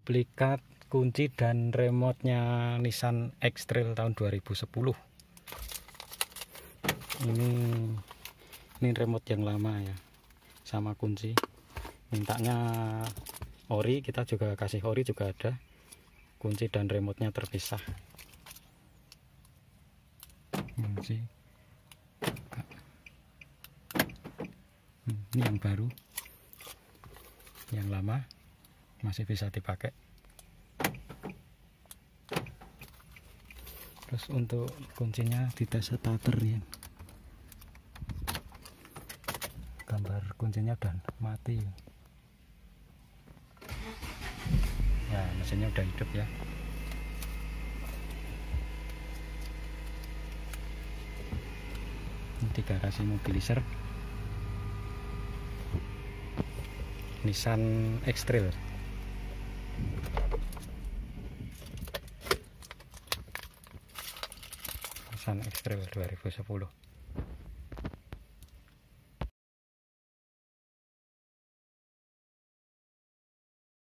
Duplikat kunci dan remote-nya Nissan X-Trail tahun 2010. Ini remote yang lama ya, sama kunci. Mintanya ori, kita juga kasih ori, juga ada. Kunci dan remote-nya terpisah. Kunci. Ini yang baru, yang lama masih bisa dipakai. Terus untuk kuncinya di tes starter ya, gambar kuncinya udah mati ya, mesinnya udah hidup ya. Ini di garasi mobilizer Nissan X-Trail. Nissan X-Trail 2010.